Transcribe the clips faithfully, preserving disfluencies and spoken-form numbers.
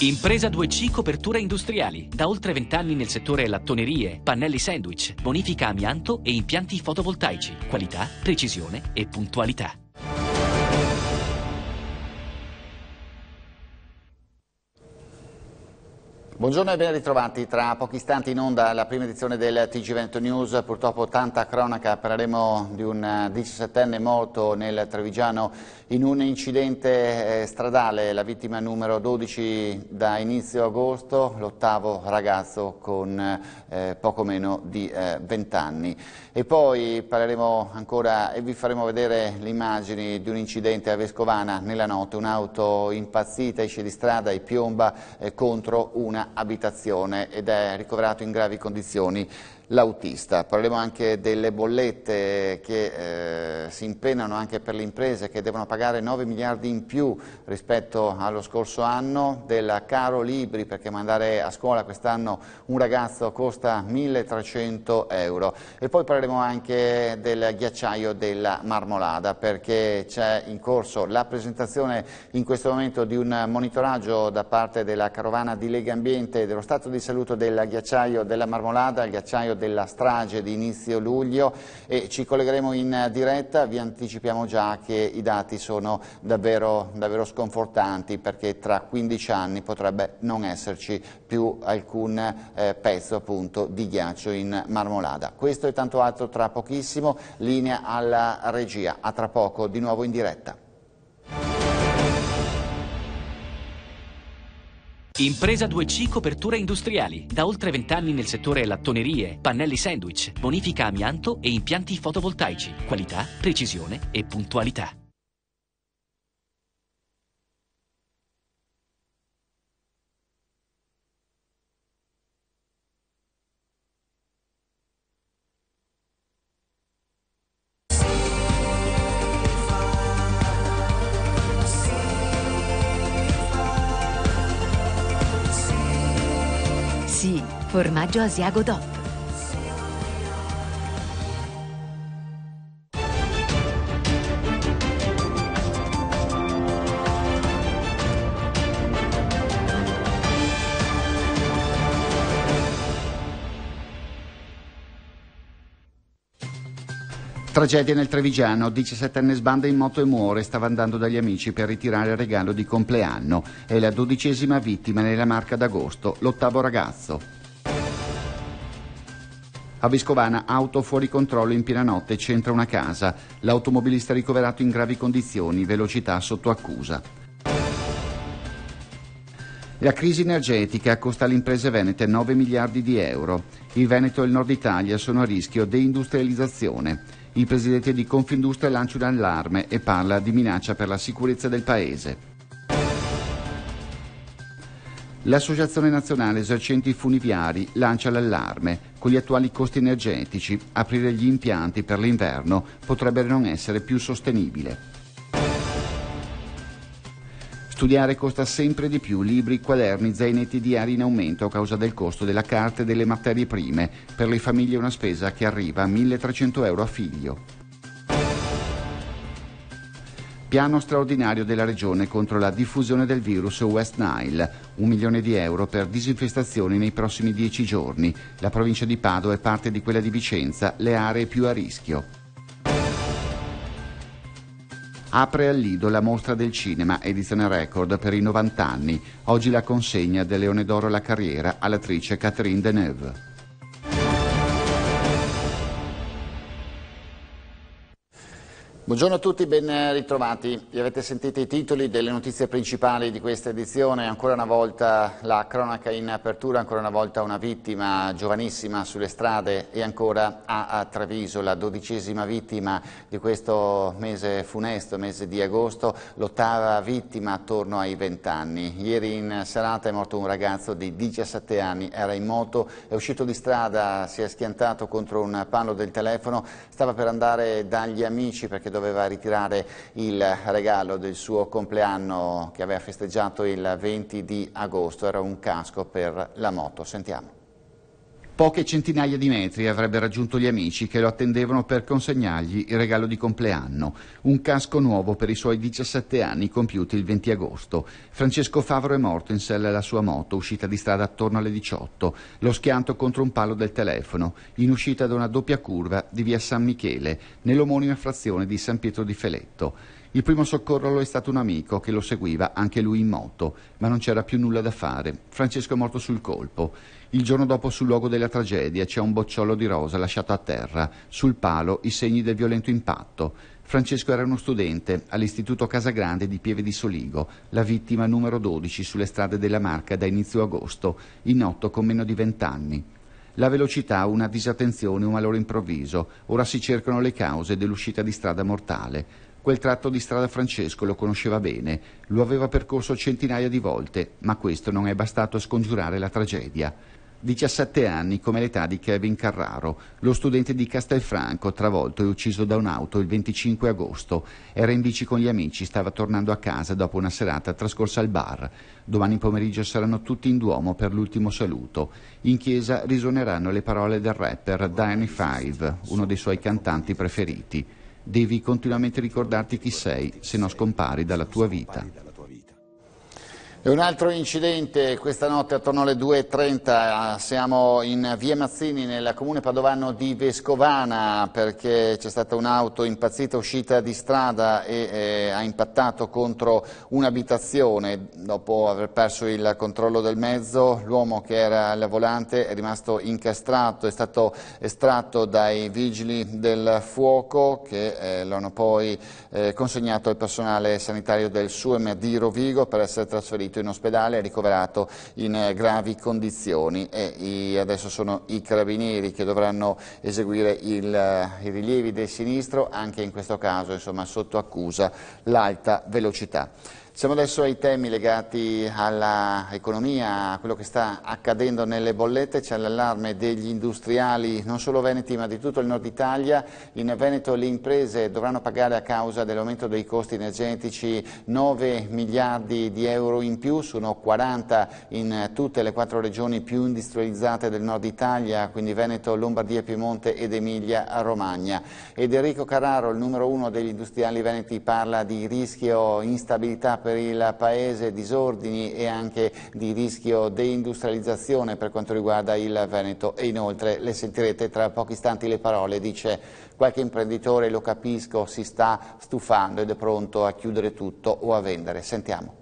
Impresa due C Coperture Industriali. Da oltre vent'anni nel settore lattonerie, pannelli sandwich, bonifica amianto e impianti fotovoltaici. Qualità, precisione e puntualità. Buongiorno e ben ritrovati. Tra pochi istanti in onda la prima edizione del T G Veneto News. Purtroppo tanta cronaca, parleremo di un diciassettenne morto nel Trevigiano in un incidente stradale, la vittima numero dodici da inizio agosto, l'ottavo ragazzo con eh, poco meno di eh, vent'anni. E poi parleremo ancora e vi faremo vedere le immagini di un incidente a Vescovana nella notte, un'auto impazzita esce di strada e piomba eh, contro una abitazione ed è ricoverato in gravi condizioni l'autista. Parleremo anche delle bollette che eh, si impennano anche per le imprese che devono pagare nove miliardi in più rispetto allo scorso anno, del caro libri perché mandare a scuola quest'anno un ragazzo costa milletrecento euro e poi parleremo anche del ghiacciaio della Marmolada perché c'è in corso la presentazione in questo momento di un monitoraggio da parte della carovana di Lega Ambiente dello stato di salute del ghiacciaio della Marmolada, il ghiacciaio della strage di inizio luglio e ci collegheremo in diretta. Vi anticipiamo già che i dati sono davvero, davvero sconfortanti perché tra quindici anni potrebbe non esserci più alcun eh, pezzo appunto di ghiaccio in Marmolada. Questo e tanto altro tra pochissimo, linea alla regia, a tra poco di nuovo in diretta. Impresa due C Coperture Industriali. Da oltre vent'anni nel settore lattonerie, pannelli sandwich, bonifica amianto e impianti fotovoltaici. Qualità, precisione e puntualità. Sì, formaggio Asiago D O P. Tragedia nel Trevigiano, diciassettenne sbanda in moto e muore, stava andando dagli amici per ritirare il regalo di compleanno. È la dodicesima vittima nella Marca d'Agosto, l'ottavo ragazzo. A Vescovana, auto fuori controllo in piena notte, centra una casa. L'automobilista ricoverato in gravi condizioni, velocità sotto accusa. La crisi energetica costa alle imprese venete nove miliardi di euro. Il Veneto e il Nord Italia sono a rischio deindustrializzazione. Il presidente di Confindustria lancia un allarme e parla di minaccia per la sicurezza del paese. L'Associazione Nazionale Esercenti Funiviari lancia l'allarme. Con gli attuali costi energetici, aprire gli impianti per l'inverno potrebbe non essere più sostenibile. Studiare costa sempre di più, libri, quaderni, zainetti, diari in aumento a causa del costo della carta e delle materie prime. Per le famiglie è una spesa che arriva a milletrecento euro a figlio. Piano straordinario della Regione contro la diffusione del virus West Nile. Un milione di euro per disinfestazioni nei prossimi dieci giorni. La provincia di Padova è parte di quella di Vicenza, le aree più a rischio. Apre al Lido la mostra del cinema, edizione record per i novanta anni. Oggi la consegna del Leone d'Oro alla carriera all'attrice Catherine Deneuve. Buongiorno a tutti, ben ritrovati. Vi avete sentito i titoli delle notizie principali di questa edizione. Ancora una volta la cronaca in apertura, ancora una volta una vittima giovanissima sulle strade e ancora a, a Treviso, la dodicesima vittima di questo mese funesto, mese di agosto, l'ottava vittima attorno ai vent'anni. Ieri in serata è morto un ragazzo di diciassette anni, era in moto, è uscito di strada, si è schiantato contro un palo del telefono, stava per andare dagli amici perché doveva ritirare il regalo del suo compleanno che aveva festeggiato il venti di agosto, era un casco per la moto. Sentiamo. Poche centinaia di metri avrebbe raggiunto gli amici che lo attendevano per consegnargli il regalo di compleanno, un casco nuovo per i suoi diciassette anni compiuti il venti agosto. Francesco Favaro è morto in sella alla sua moto, uscita di strada attorno alle diciotto, lo schianto contro un palo del telefono, in uscita da una doppia curva di via San Michele, nell'omonima frazione di San Pietro di Feletto. Il primo soccorro lo è stato un amico che lo seguiva, anche lui in moto, ma non c'era più nulla da fare. Francesco è morto sul colpo. Il giorno dopo, sul luogo della tragedia, c'è un bocciolo di rosa lasciato a terra, sul palo i segni del violento impatto. Francesco era uno studente all'Istituto Casagrande di Pieve di Soligo, la vittima numero dodici sulle strade della Marca da inizio agosto, in otto con meno di vent'anni. La velocità, una disattenzione, un malore improvviso. Ora si cercano le cause dell'uscita di strada mortale. Quel tratto di strada Francesco lo conosceva bene, lo aveva percorso centinaia di volte, ma questo non è bastato a scongiurare la tragedia. diciassette anni, come l'età di Kevin Carraro, lo studente di Castelfranco, travolto e ucciso da un'auto il venticinque agosto. Era in bici con gli amici, stava tornando a casa dopo una serata trascorsa al bar. Domani pomeriggio saranno tutti in Duomo per l'ultimo saluto. In chiesa risuoneranno le parole del rapper Danny Five, uno dei suoi cantanti preferiti. Devi continuamente ricordarti chi sei, se no scompari dalla tua vita. E un altro incidente questa notte attorno alle due e trenta, siamo in via Mazzini nel comune padovano di Vescovana perché c'è stata un'auto impazzita uscita di strada e eh, ha impattato contro un'abitazione. Dopo aver perso il controllo del mezzo, l'uomo che era al volante è rimasto incastrato, è stato estratto dai vigili del fuoco che eh, lo hanno poi eh, consegnato al personale sanitario del S U E M di Rovigo per essere trasferito in ospedale, ricoverato in gravi condizioni e adesso sono i carabinieri che dovranno eseguire il, i rilievi del sinistro, anche in questo caso insomma sotto accusa l'alta velocità. Siamo adesso ai temi legati all'economia, a quello che sta accadendo nelle bollette. C'è l'allarme degli industriali, non solo veneti ma di tutto il nord Italia. In Veneto le imprese dovranno pagare a causa dell'aumento dei costi energetici nove miliardi di euro in più, sono quaranta in tutte le quattro regioni più industrializzate del nord Italia, quindi Veneto, Lombardia, Piemonte ed Emilia Romagna. Ed Enrico Carraro, il numero uno degli industriali veneti, parla di rischio instabilità per il Paese, disordini e anche di rischio deindustrializzazione per quanto riguarda il Veneto e inoltre le sentirete tra pochi istanti le parole, dice qualche imprenditore, lo capisco, si sta stufando ed è pronto a chiudere tutto o a vendere. Sentiamo.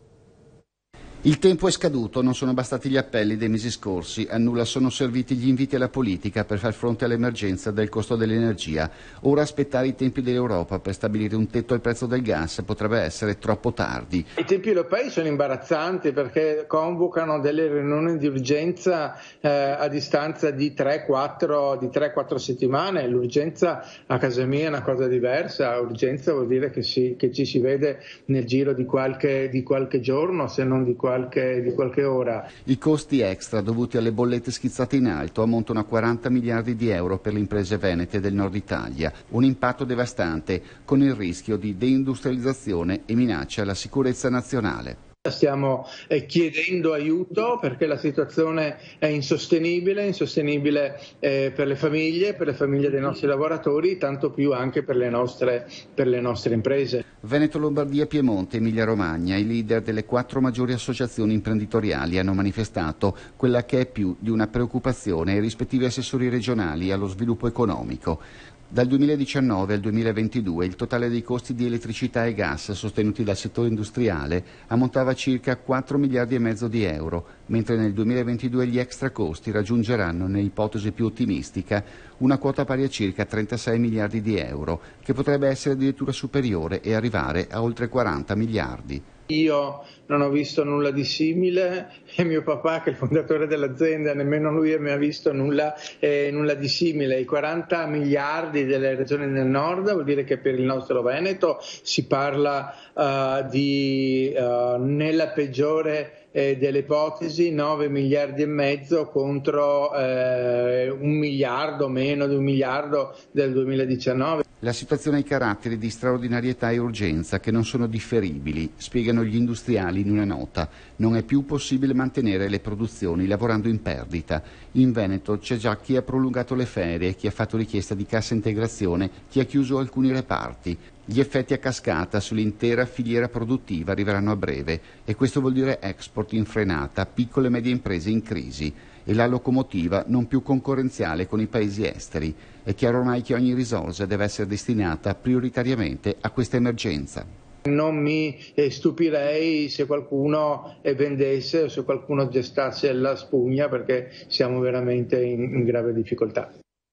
Il tempo è scaduto, non sono bastati gli appelli dei mesi scorsi, a nulla sono serviti gli inviti alla politica per far fronte all'emergenza del costo dell'energia. Ora aspettare i tempi dell'Europa per stabilire un tetto al prezzo del gas potrebbe essere troppo tardi. I tempi europei sono imbarazzanti perché convocano delle riunioni di urgenza eh, a distanza di tre quattro settimane. L'urgenza a casa mia è una cosa diversa, urgenza vuol dire che, si, che ci si vede nel giro di qualche, di qualche giorno, se non di qualche Qualche, di qualche ora. I costi extra dovuti alle bollette schizzate in alto ammontano a quaranta miliardi di euro per le imprese venete del nord Italia, un impatto devastante con il rischio di deindustrializzazione e minaccia alla sicurezza nazionale. Stiamo eh, chiedendo aiuto perché la situazione è insostenibile, insostenibile eh, per le famiglie, per le famiglie dei nostri lavoratori, tanto più anche per le nostre, per le nostre imprese. Veneto, Lombardia, Piemonte, Emilia Romagna, i leader delle quattro maggiori associazioni imprenditoriali hanno manifestato quella che è più di una preoccupazione ai rispettivi assessori regionali allo sviluppo economico. Dal duemiladiciannove al duemilaventidue il totale dei costi di elettricità e gas sostenuti dal settore industriale ammontava a circa quattro miliardi e mezzo di euro, mentre nel duemilaventidue gli extra costi raggiungeranno, nell'ipotesi più ottimistica, una quota pari a circa trentasei miliardi di euro, che potrebbe essere addirittura superiore e arrivare a oltre quaranta miliardi. Io non ho visto nulla di simile e mio papà, che è il fondatore dell'azienda, nemmeno lui mi ha visto nulla, eh, nulla di simile. I quaranta miliardi delle regioni del nord vuol dire che per il nostro Veneto si parla uh, di, uh, nella peggiore eh, delle ipotesi, nove miliardi e mezzo contro eh, un miliardo, meno di un miliardo del duemiladiciannove. La situazione ha i caratteri di straordinarietà e urgenza che non sono differibili, spiegano gli industriali in una nota. Non è più possibile mantenere le produzioni lavorando in perdita. In Veneto c'è già chi ha prolungato le ferie, chi ha fatto richiesta di cassa integrazione, chi ha chiuso alcuni reparti. Gli effetti a cascata sull'intera filiera produttiva arriveranno a breve e questo vuol dire export in frenata, piccole e medie imprese in crisi e la locomotiva non più concorrenziale con i paesi esteri. È chiaro ormai che ogni risorsa deve essere destinata prioritariamente a questa emergenza. Non mi stupirei se qualcuno vendesse o se qualcuno gestasse la spugna, perché siamo veramente in, in grave difficoltà.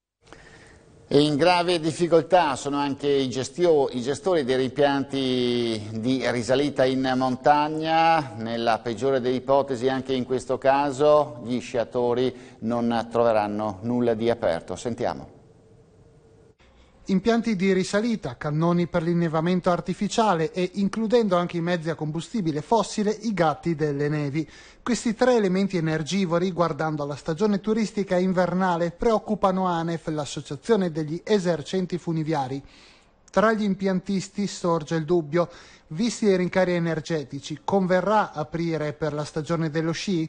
E in grave difficoltà sono anche i, gestio, i gestori dei impianti di risalita in montagna. Nella peggiore delle ipotesi, anche in questo caso, gli sciatori non troveranno nulla di aperto. Sentiamo. Impianti di risalita, cannoni per l'innevamento artificiale e, includendo anche i mezzi a combustibile fossile, i gatti delle nevi. Questi tre elementi energivori, guardando alla stagione turistica invernale, preoccupano ANEF, l'associazione degli esercenti funiviari. Tra gli impiantisti sorge il dubbio: visti i rincari energetici, converrà aprire per la stagione dello sci?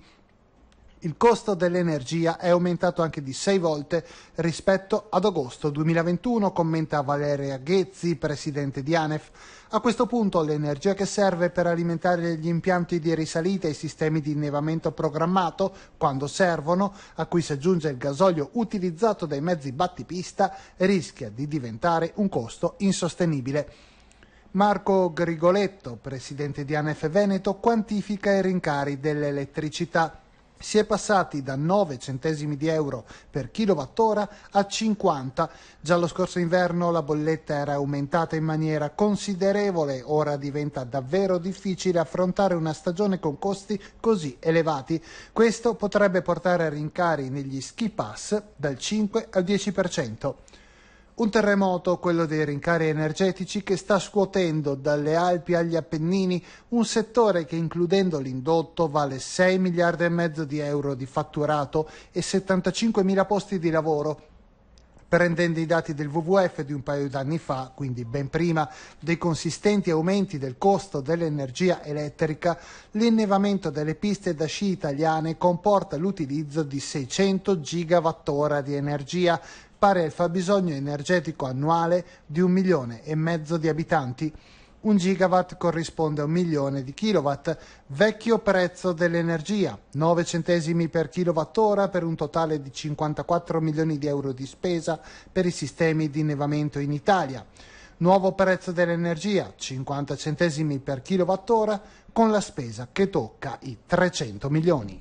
Il costo dell'energia è aumentato anche di sei volte rispetto ad agosto duemilaventuno, commenta Valeria Ghezzi, presidente di ANEF. A questo punto l'energia che serve per alimentare gli impianti di risalita e i sistemi di innevamento programmato, quando servono, a cui si aggiunge il gasolio utilizzato dai mezzi battipista, rischia di diventare un costo insostenibile. Marco Grigoletto, presidente di ANEF Veneto, quantifica i rincari dell'elettricità. Si è passati da nove centesimi di euro per kilowattora a cinquanta. Già lo scorso inverno la bolletta era aumentata in maniera considerevole, ora diventa davvero difficile affrontare una stagione con costi così elevati. Questo potrebbe portare a rincari negli ski pass dal cinque al dieci per cento. Un terremoto, quello dei rincari energetici, che sta scuotendo dalle Alpi agli Appennini un settore che, includendo l'indotto, vale sei miliardi e mezzo di euro di fatturato e settantacinquemila posti di lavoro. Prendendo i dati del W W F di un paio d'anni fa, quindi ben prima dei consistenti aumenti del costo dell'energia elettrica, l'innevamento delle piste da sci italiane comporta l'utilizzo di seicento gigawattora di energia, pari al fabbisogno energetico annuale di un milione e mezzo di abitanti. Un gigawatt corrisponde a un milione di kilowatt, vecchio prezzo dell'energia, nove centesimi per kilowattora per un totale di cinquantaquattro milioni di euro di spesa per i sistemi di innevamento in Italia. Nuovo prezzo dell'energia, cinquanta centesimi per kilowattora, con la spesa che tocca i trecento milioni.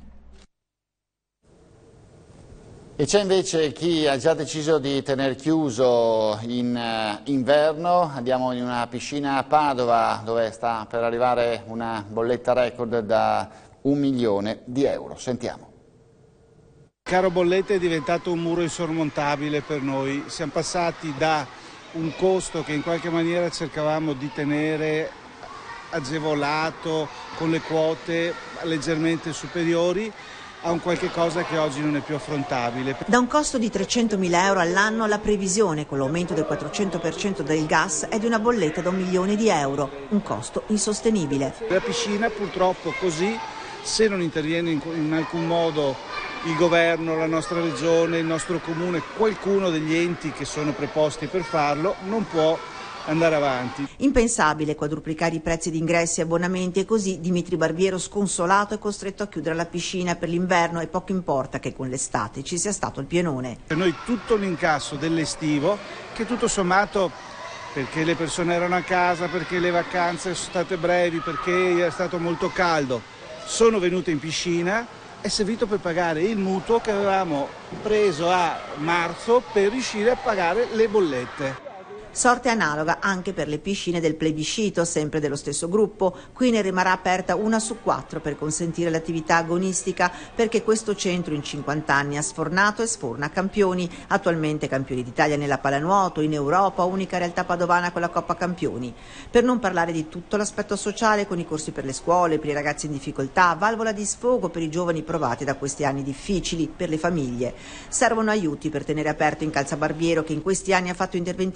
E c'è invece chi ha già deciso di tener chiuso in uh, inverno. Andiamo in una piscina a Padova dove sta per arrivare una bolletta record da un milione di euro. Sentiamo. Il caro bollette è diventato un muro insormontabile per noi. Siamo passati da un costo che in qualche maniera cercavamo di tenere agevolato con le quote leggermente superiori a un qualche cosa che oggi non è più affrontabile. Da un costo di trecentomila euro all'anno, la previsione con l'aumento del quattrocento per cento del gas è di una bolletta da un milione di euro, un costo insostenibile. La piscina purtroppo così, se non interviene in, in alcun modo il governo, la nostra regione, il nostro comune, qualcuno degli enti che sono preposti per farlo, non può andare avanti. Impensabile quadruplicare i prezzi di ingressi e abbonamenti e così Dimitri Barbiero, sconsolato, è costretto a chiudere la piscina per l'inverno e poco importa che con l'estate ci sia stato il pienone. Per noi tutto l'incasso dell'estivo, che tutto sommato, perché le persone erano a casa, perché le vacanze sono state brevi, perché è stato molto caldo, sono venute in piscina, è servito per pagare il mutuo che avevamo preso a marzo per riuscire a pagare le bollette. Sorte analoga anche per le piscine del plebiscito, sempre dello stesso gruppo. Qui ne rimarrà aperta una su quattro per consentire l'attività agonistica, perché questo centro in cinquanta anni ha sfornato e sforna campioni, attualmente campioni d'Italia nella pallanuoto, in Europa, unica realtà padovana con la Coppa Campioni. Per non parlare di tutto l'aspetto sociale con i corsi per le scuole, per i ragazzi in difficoltà, valvola di sfogo per i giovani provati da questi anni difficili, per le famiglie. Servono aiuti per tenere aperto Incalzabarbiero, che in questi anni ha fatto interventi per milioni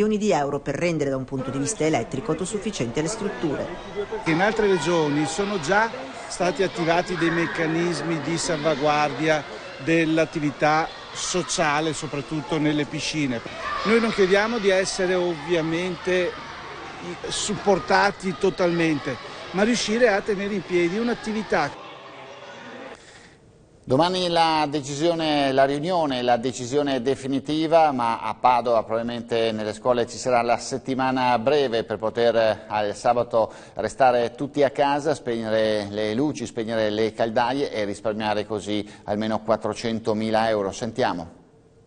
milioni di euro per rendere da un punto di vista elettrico autosufficienti le strutture. In altre regioni sono già stati attivati dei meccanismi di salvaguardia dell'attività sociale, soprattutto nelle piscine. Noi non chiediamo di essere ovviamente supportati totalmente, ma riuscire a tenere in piedi un'attività. Domani la decisione, la riunione, la decisione definitiva, ma a Padova probabilmente nelle scuole ci sarà la settimana breve per poter al sabato restare tutti a casa, spegnere le luci, spegnere le caldaie e risparmiare così almeno quattrocentomila euro. Sentiamo.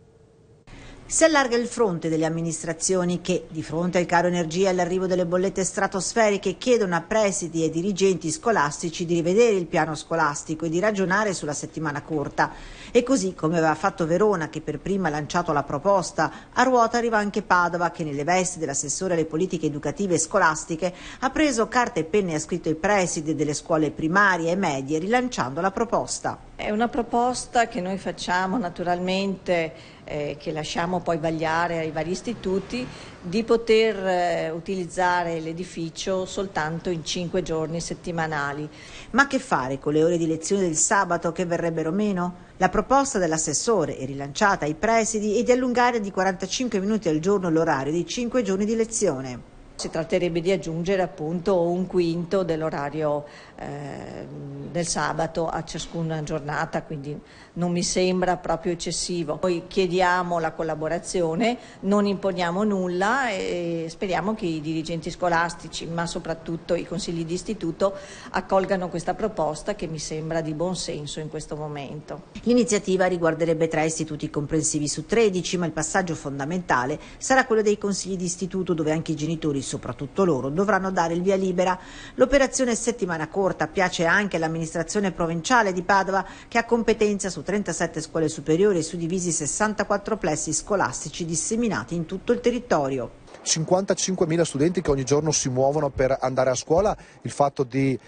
Si allarga il fronte delle amministrazioni che, di fronte al caro energia e all'arrivo delle bollette stratosferiche, chiedono a presidi e dirigenti scolastici di rivedere il piano scolastico e di ragionare sulla settimana corta. E così, come aveva fatto Verona, che per prima ha lanciato la proposta, a ruota arriva anche Padova, che nelle vesti dell'assessore alle politiche educative e scolastiche ha preso carta e penna e ha scritto ai presidi delle scuole primarie e medie rilanciando la proposta. È una proposta che noi facciamo naturalmente, eh, che lasciamo poi vagliare ai vari istituti, di poter eh, utilizzare l'edificio soltanto in cinque giorni settimanali. Ma che fare con le ore di lezione del sabato che verrebbero meno? La proposta dell'assessore è rilanciata ai presidi è di allungare di quarantacinque minuti al giorno l'orario dei cinque giorni di lezione. Si tratterebbe di aggiungere appunto un quinto dell'orario eh, del sabato a ciascuna giornata, quindi non mi sembra proprio eccessivo. Noi chiediamo la collaborazione, non imponiamo nulla e speriamo che i dirigenti scolastici, ma soprattutto i consigli di istituto, accolgano questa proposta che mi sembra di buon senso in questo momento. L'iniziativa riguarderebbe tre istituti comprensivi su tredici, ma il passaggio fondamentale sarà quello dei consigli di istituto, dove anche i genitori, soprattutto loro, dovranno dare il via libera. L'operazione settimana corta piace anche all'amministrazione provinciale di Padova, che ha competenza su trentasette scuole superiori e suddivisi sessantaquattro plessi scolastici disseminati in tutto il territorio. cinquantacinquemila studenti che ogni giorno si muovono per andare a scuola. Il fatto di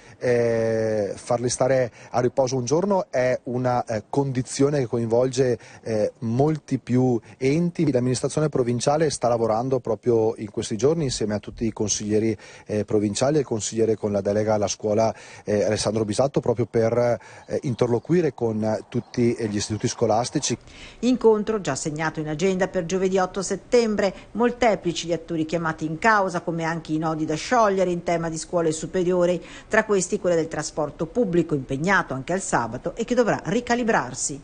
eh, farli stare a riposo un giorno è una eh, condizione che coinvolge eh, molti più enti. L'amministrazione provinciale sta lavorando proprio in questi giorni insieme a tutti i consiglieri eh, provinciali e il consigliere con la delega alla scuola eh, Alessandro Bisatto, proprio per eh, interloquire con eh, tutti gli istituti scolastici. Incontro già segnato in agenda per giovedì otto settembre, molteplici gli attori chiamati in causa, come anche i nodi da sciogliere in tema di scuole superiori, tra questi quella del trasporto pubblico, impegnato anche al sabato e che dovrà ricalibrarsi.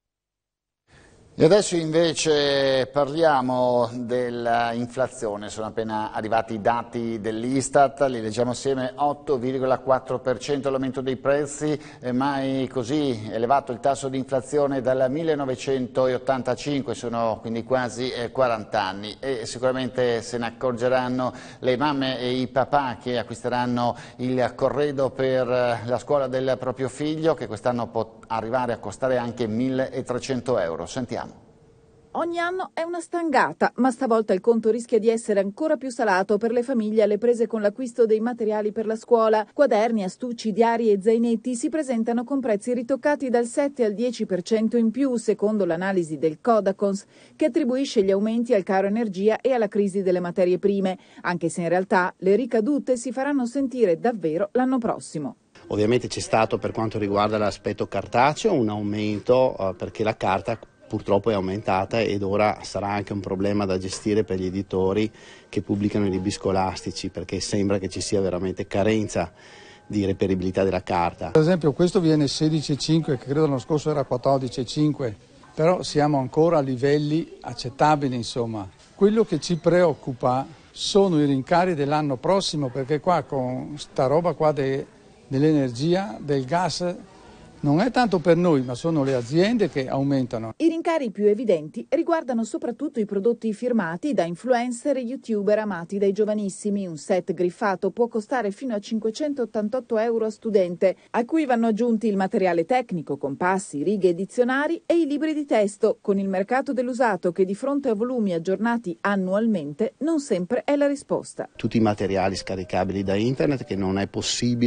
E adesso invece parliamo dell'inflazione. Sono appena arrivati i dati dell'Istat, li leggiamo assieme: otto virgola quattro per cento l'aumento dei prezzi, mai così elevato il tasso di inflazione dal millenovecentottantacinque, sono quindi quasi quaranta anni, e sicuramente se ne accorgeranno le mamme e i papà che acquisteranno il corredo per la scuola del proprio figlio, che quest'anno può arrivare a costare anche milletrecento euro. Sentiamo. Ogni anno è una stangata, ma stavolta il conto rischia di essere ancora più salato per le famiglie alle prese con l'acquisto dei materiali per la scuola. Quaderni, astucci, diari e zainetti si presentano con prezzi ritoccati dal sette al dieci per cento in più, secondo l'analisi del Codacons, che attribuisce gli aumenti al caro energia e alla crisi delle materie prime, anche se in realtà le ricadute si faranno sentire davvero l'anno prossimo. Ovviamente c'è stato, per quanto riguarda l'aspetto cartaceo, un aumento eh, perché la carta purtroppo è aumentata ed ora sarà anche un problema da gestire per gli editori che pubblicano i libri scolastici, perché sembra che ci sia veramente carenza di reperibilità della carta. Per esempio questo viene sedici virgola cinque, che credo l'anno scorso era quattordici virgola cinque, però siamo ancora a livelli accettabili, insomma. Quello che ci preoccupa sono i rincari dell'anno prossimo, perché qua con sta roba qua de, dell'energia, del gas, non è tanto per noi, ma sono le aziende che aumentano. I rincari più evidenti riguardano soprattutto i prodotti firmati da influencer e youtuber amati dai giovanissimi. Un set griffato può costare fino a cinquecentottantotto euro a studente, a cui vanno aggiunti il materiale tecnico, compassi, righe e dizionari e i libri di testo, con il mercato dell'usato che di fronte a volumi aggiornati annualmente non sempre è la risposta. Tutti i materiali scaricabili da internet che non è possibile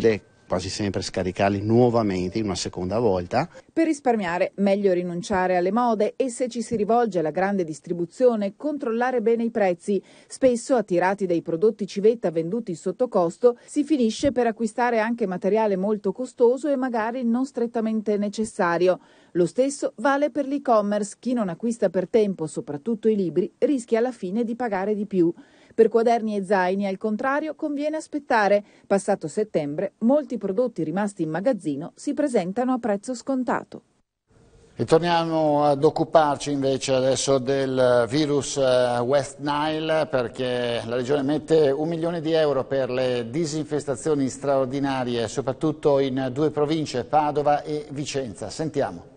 quasi sempre scaricarli nuovamente in una seconda volta. Per risparmiare, meglio rinunciare alle mode e, se ci si rivolge alla grande distribuzione, controllare bene i prezzi. Spesso, attirati dai prodotti civetta venduti sotto costo, si finisce per acquistare anche materiale molto costoso e magari non strettamente necessario. Lo stesso vale per l'e-commerce. Chi non acquista per tempo, soprattutto i libri, rischia alla fine di pagare di più. Per quaderni e zaini, al contrario, conviene aspettare. Passato settembre, molti prodotti rimasti in magazzino si presentano a prezzo scontato. E torniamo ad occuparci invece adesso del virus West Nile, perché la Regione mette un milione di euro per le disinfestazioni straordinarie, soprattutto in due province, Padova e Vicenza. Sentiamo.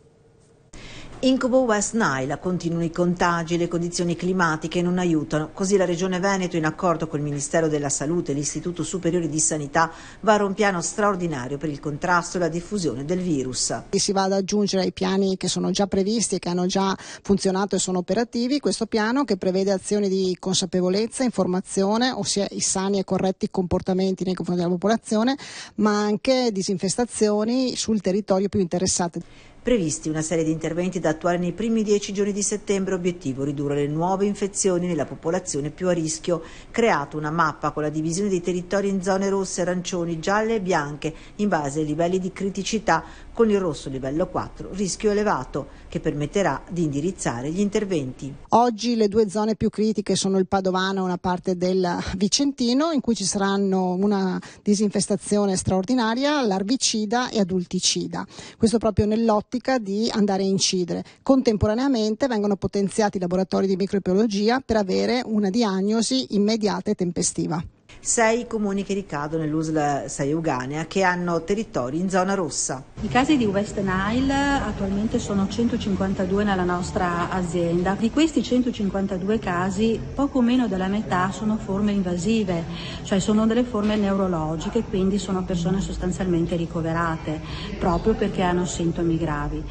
Incubo West Nile, continuano i contagi, le condizioni climatiche non aiutano. Così la Regione Veneto, in accordo col Ministero della Salute e l'Istituto Superiore di Sanità, vara un piano straordinario per il contrasto e la diffusione del virus. Si va ad aggiungere ai piani che sono già previsti e che hanno già funzionato e sono operativi questo piano che prevede azioni di consapevolezza, informazione, ossia i sani e corretti comportamenti nei confronti della popolazione, ma anche disinfestazioni sul territorio più interessato. Previsti una serie di interventi da attuare nei primi dieci giorni di settembre, obiettivo ridurre le nuove infezioni nella popolazione più a rischio. Creato una mappa con la divisione dei territori in zone rosse, arancioni, gialle e bianche in base ai livelli di criticità, con il rosso livello quattro, rischio elevato, che permetterà di indirizzare gli interventi. Oggi le due zone più critiche sono il Padovano e una parte del Vicentino, in cui ci saranno una disinfestazione straordinaria, larvicida e adulticida. Questo proprio nell'ottica di andare a incidere. Contemporaneamente vengono potenziati i laboratori di microbiologia per avere una diagnosi immediata e tempestiva. Sei comuni che ricadono nell'U S L sei Euganea, che hanno territori in zona rossa. I casi di West Nile attualmente sono centocinquantadue nella nostra azienda. Di questi centocinquantadue casi, poco meno della metà sono forme invasive, cioè sono delle forme neurologiche, quindi sono persone sostanzialmente ricoverate, proprio perché hanno sintomi gravi.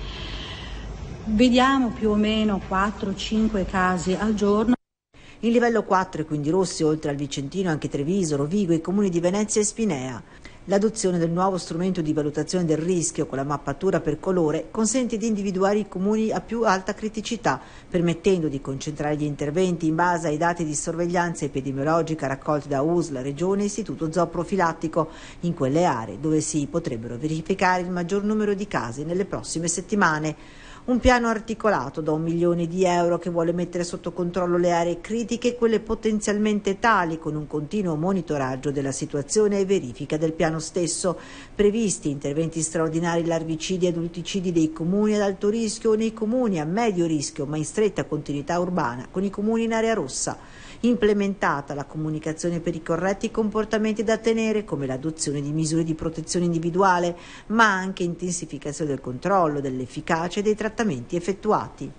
Vediamo più o meno quattro cinque casi al giorno. In livello quattro, e quindi rossi, oltre al Vicentino, anche Treviso, Rovigo e i comuni di Venezia e Spinea. L'adozione del nuovo strumento di valutazione del rischio con la mappatura per colore consente di individuare i comuni a più alta criticità, permettendo di concentrare gli interventi in base ai dati di sorveglianza epidemiologica raccolti da U S L, Regione e Istituto Zooprofilattico, in quelle aree dove si potrebbero verificare il maggior numero di casi nelle prossime settimane. Un piano articolato da un milione di euro che vuole mettere sotto controllo le aree critiche e quelle potenzialmente tali, con un continuo monitoraggio della situazione e verifica del piano stesso. Previsti interventi straordinari larvicidi e adulticidi dei comuni ad alto rischio o nei comuni a medio rischio ma in stretta continuità urbana con i comuni in area rossa. Implementata la comunicazione per i corretti comportamenti da tenere, come l'adozione di misure di protezione individuale, ma anche intensificazione del controllo dell'efficacia dei trattamenti effettuati.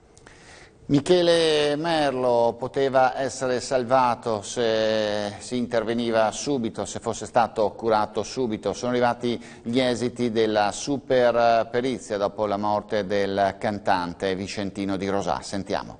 Michele Merlo poteva essere salvato se si interveniva subito, se fosse stato curato subito. Sono arrivati gli esiti della super perizia dopo la morte del cantante vicentino di Rosà. Sentiamo.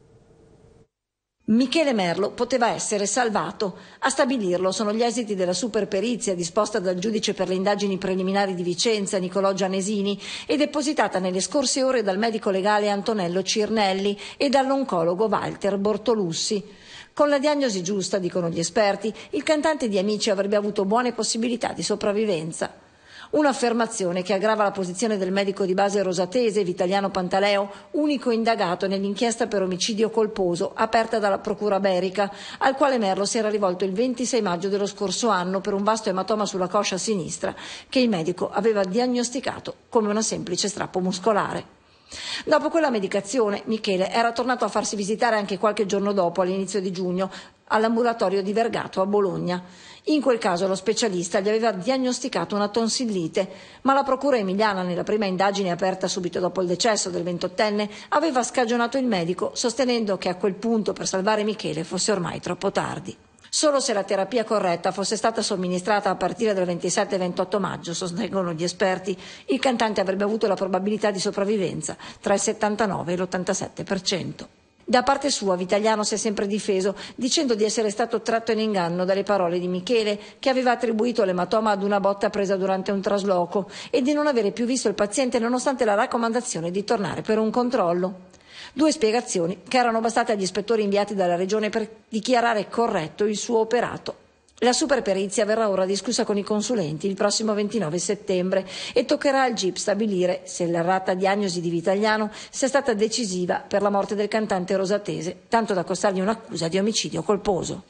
Michele Merlo poteva essere salvato. A stabilirlo sono gli esiti della superperizia disposta dal giudice per le indagini preliminari di Vicenza, Nicolò Gianesini, e depositata nelle scorse ore dal medico legale Antonello Cirnelli e dall'oncologo Walter Bortolussi. Con la diagnosi giusta, dicono gli esperti, il cantante di Amici avrebbe avuto buone possibilità di sopravvivenza. Un'affermazione che aggrava la posizione del medico di base rosatese Vitaliano Pantaleo, unico indagato nell'inchiesta per omicidio colposo aperta dalla Procura Berica, al quale Merlo si era rivolto il ventisei maggio dello scorso anno per un vasto ematoma sulla coscia sinistra che il medico aveva diagnosticato come una semplice strappo muscolare. Dopo quella medicazione, Michele era tornato a farsi visitare anche qualche giorno dopo, all'inizio di giugno, all'ambulatorio di Vergato a Bologna. In quel caso lo specialista gli aveva diagnosticato una tonsillite, ma la procura emiliana, nella prima indagine aperta subito dopo il decesso del ventottenne, aveva scagionato il medico, sostenendo che a quel punto per salvare Michele fosse ormai troppo tardi. Solo se la terapia corretta fosse stata somministrata a partire dal ventisette e ventotto maggio, sostengono gli esperti, il cantante avrebbe avuto la probabilità di sopravvivenza tra il settantanove e l'ottantasette per cento. Da parte sua Vitagliano si è sempre difeso, dicendo di essere stato tratto in inganno dalle parole di Michele, che aveva attribuito l'ematoma ad una botta presa durante un trasloco, e di non avere più visto il paziente nonostante la raccomandazione di tornare per un controllo. Due spiegazioni che erano bastate agli ispettori inviati dalla Regione per dichiarare corretto il suo operato. La superperizia verrà ora discussa con i consulenti il prossimo ventinove settembre e toccherà al G I P stabilire se l'errata diagnosi di Vitagliano sia stata decisiva per la morte del cantante rosatese, tanto da costargli un'accusa di omicidio colposo.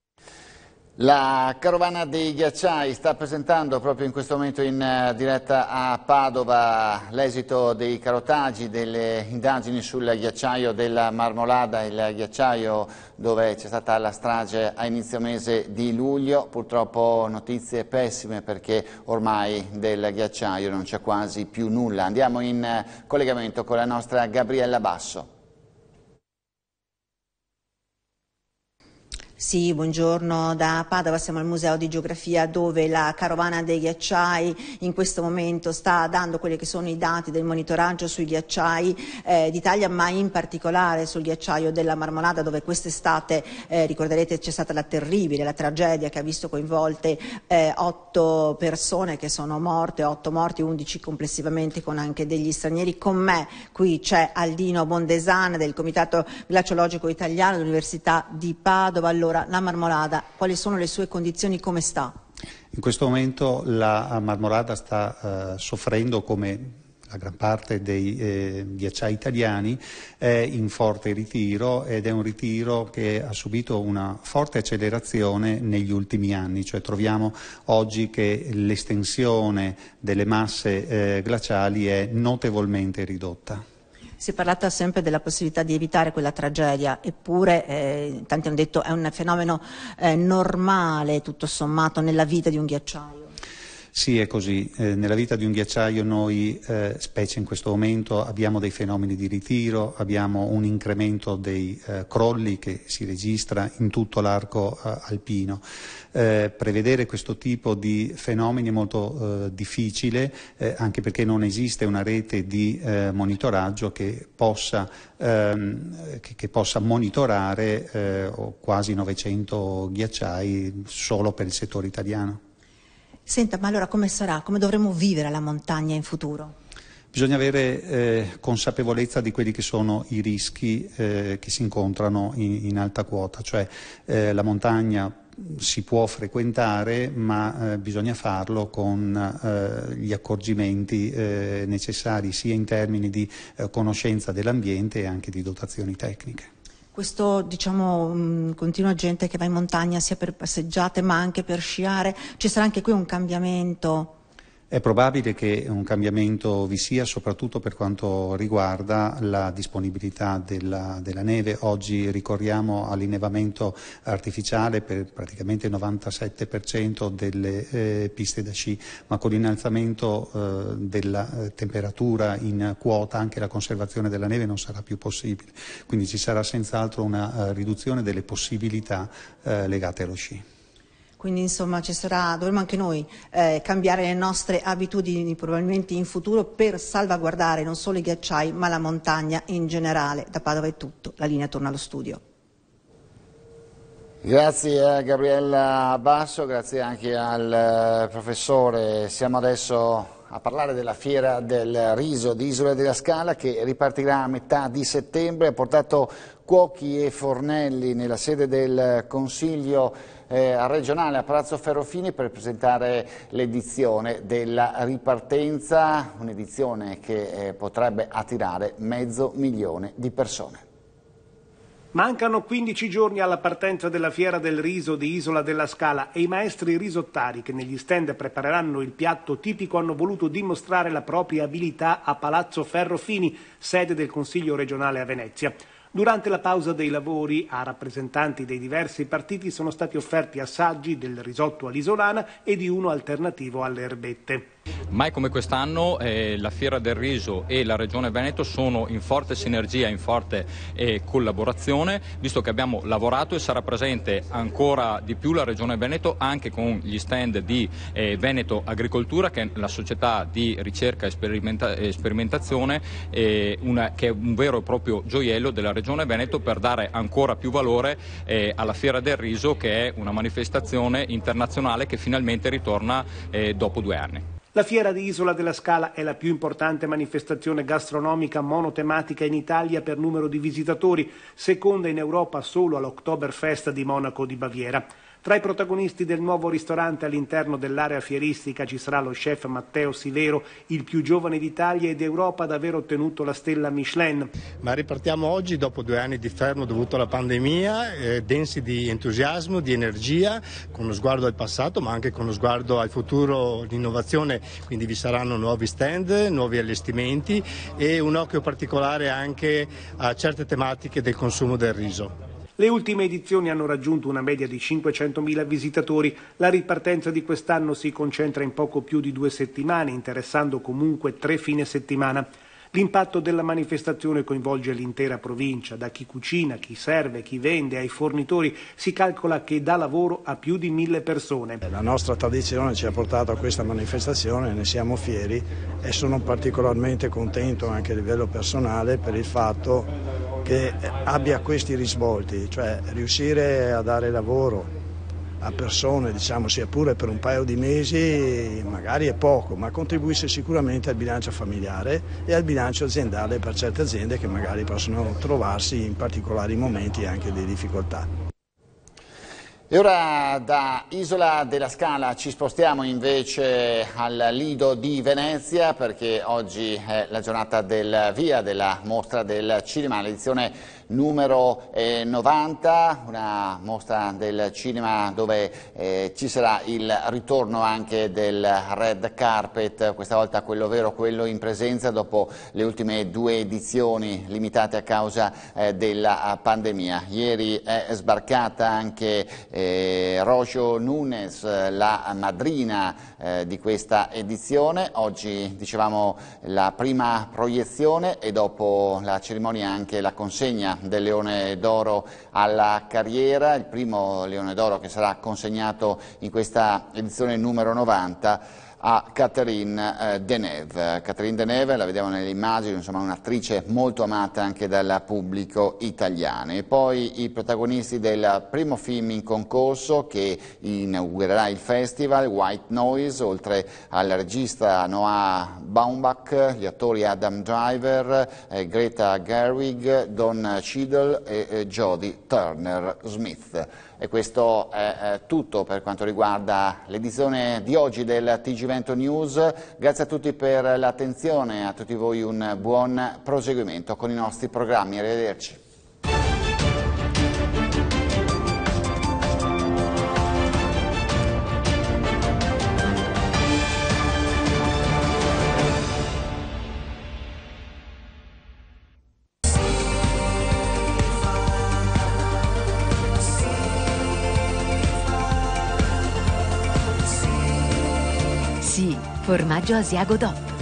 La carovana dei ghiacciai sta presentando proprio in questo momento in diretta a Padova l'esito dei carotaggi, delle indagini sul ghiacciaio della Marmolada, il ghiacciaio dove c'è stata la strage a inizio mese di luglio. Purtroppo notizie pessime perché ormai del ghiacciaio non c'è quasi più nulla. Andiamo in collegamento con la nostra Gabriella Basso. Sì, buongiorno da Padova, siamo al Museo di Geografia dove la carovana dei ghiacciai in questo momento sta dando quelli che sono i dati del monitoraggio sui ghiacciai eh, d'Italia, ma in particolare sul ghiacciaio della Marmolada, dove quest'estate, eh, ricorderete, c'è stata la terribile, la tragedia che ha visto coinvolte eh, otto persone che sono morte, otto morti, undici complessivamente con anche degli stranieri. Con me qui c'è Aldino Bondesan del Comitato Glaciologico Italiano dell'Università di Padova. Allora, la Marmolada, quali sono le sue condizioni, come sta? In questo momento la Marmolada sta eh, soffrendo, come la gran parte dei eh, ghiacciai italiani, è in forte ritiro, ed è un ritiro che ha subito una forte accelerazione negli ultimi anni, cioè troviamo oggi che l'estensione delle masse eh, glaciali è notevolmente ridotta. Si è parlato sempre della possibilità di evitare quella tragedia, eppure eh, tanti hanno detto è un fenomeno eh, normale tutto sommato nella vita di un ghiacciaio. Sì, è così. Eh, nella vita di un ghiacciaio noi, eh, specie in questo momento, abbiamo dei fenomeni di ritiro, abbiamo un incremento dei eh, crolli che si registra in tutto l'arco eh, alpino. Eh, prevedere questo tipo di fenomeni è molto eh, difficile, eh, anche perché non esiste una rete di eh, monitoraggio che possa, ehm, che, che possa monitorare eh, quasi novecento ghiacciai solo per il settore italiano. Senta, ma allora come sarà? Come dovremo vivere la montagna in futuro? Bisogna avere eh, consapevolezza di quelli che sono i rischi eh, che si incontrano in, in alta quota, cioè eh, la montagna si può frequentare, ma eh, bisogna farlo con eh, gli accorgimenti eh, necessari sia in termini di eh, conoscenza dell'ambiente e anche di dotazioni tecniche. Questo, diciamo, mh, continua gente che va in montagna sia per passeggiate ma anche per sciare, ci sarà anche qui un cambiamento? È probabile che un cambiamento vi sia, soprattutto per quanto riguarda la disponibilità della, della neve. Oggi ricorriamo all'innevamento artificiale per praticamente il novantasette per cento delle eh, piste da sci, ma con l'innalzamento eh, della eh, temperatura in quota anche la conservazione della neve non sarà più possibile. Quindi ci sarà senz'altro una uh, riduzione delle possibilità uh, legate allo sci. Quindi insomma ci sarà, dovremo anche noi eh, cambiare le nostre abitudini probabilmente in futuro per salvaguardare non solo i ghiacciai ma la montagna in generale. Da Padova è tutto, la linea torna allo studio. Grazie a Gabriella Basso, grazie anche al professore. Siamo adesso a parlare della fiera del riso di Isola della Scala che ripartirà a metà di settembre. Ha portato cuochi e fornelli nella sede del Consiglio Eh, regionale a Palazzo Ferrofini per presentare l'edizione della ripartenza, un'edizione che eh, potrebbe attirare mezzo milione di persone. Mancano quindici giorni alla partenza della Fiera del Riso di Isola della Scala e i maestri risottari che negli stand prepareranno il piatto tipico hanno voluto dimostrare la propria abilità a Palazzo Ferrofini, sede del Consiglio regionale a Venezia. Durante la pausa dei lavori a rappresentanti dei diversi partiti sono stati offerti assaggi del risotto all'isolana e di uno alternativo alle erbette. Mai come quest'anno eh, la Fiera del Riso e la Regione Veneto sono in forte sinergia, in forte eh, collaborazione, visto che abbiamo lavorato e sarà presente ancora di più la Regione Veneto anche con gli stand di eh, Veneto Agricoltura, che è la società di ricerca e sperimenta- sperimentazione, eh, una, che è un vero e proprio gioiello della Regione Veneto per dare ancora più valore eh, alla Fiera del Riso, che è una manifestazione internazionale che finalmente ritorna eh, dopo due anni. La Fiera di Isola della Scala è la più importante manifestazione gastronomica monotematica in Italia per numero di visitatori, seconda in Europa solo all'Oktoberfest di Monaco di Baviera. Tra i protagonisti del nuovo ristorante all'interno dell'area fieristica ci sarà lo chef Matteo Silero, il più giovane d'Italia ed Europa ad aver ottenuto la stella Michelin. Ma ripartiamo oggi dopo due anni di fermo dovuto alla pandemia, eh, densi di entusiasmo, di energia, con uno sguardo al passato ma anche con uno sguardo al futuro di innovazione, quindi vi saranno nuovi stand, nuovi allestimenti e un occhio particolare anche a certe tematiche del consumo del riso. Le ultime edizioni hanno raggiunto una media di cinquecentomila visitatori. La ripartenza di quest'anno si concentra in poco più di due settimane, interessando comunque tre fine settimana. L'impatto della manifestazione coinvolge l'intera provincia, da chi cucina, chi serve, chi vende, ai fornitori. Si calcola che dà lavoro a più di mille persone. La nostra tradizione ci ha portato a questa manifestazione, ne siamo fieri e sono particolarmente contento anche a livello personale per il fatto che abbia questi risvolti, cioè riuscire a dare lavoro a persone, diciamo, sia pure per un paio di mesi, magari è poco, ma contribuisce sicuramente al bilancio familiare e al bilancio aziendale per certe aziende che magari possono trovarsi in particolari momenti anche di difficoltà. E ora da Isola della Scala ci spostiamo invece al Lido di Venezia, perché oggi è la giornata del via della mostra del cinema, l'edizione numero eh, novanta, una mostra del cinema dove eh, ci sarà il ritorno anche del red carpet, questa volta quello vero, quello in presenza dopo le ultime due edizioni limitate a causa eh, della pandemia. Ieri è sbarcata anche eh, Rojo Nunes, la madrina eh, di questa edizione. Oggi dicevamo la prima proiezione e dopo la cerimonia anche la consegna del Leone d'Oro alla carriera, il primo Leone d'Oro che sarà consegnato in questa edizione numero novanta a Catherine eh, Deneuve. Catherine Deneuve, la vediamo nelle immagini, insomma un'attrice molto amata anche dal pubblico italiano. E poi i protagonisti del primo film in concorso che inaugurerà il festival, White Noise, oltre al regista Noah Baumbach, gli attori Adam Driver, eh, Greta Gerwig, Don Cheadle e eh, Jodie Turner-Smith. E questo è eh, tutto per quanto riguarda l'edizione di oggi del T G Vento News. Grazie a tutti per l'attenzione, a tutti voi un buon proseguimento con i nostri programmi. Arrivederci. Sì, formaggio Asiago D O P.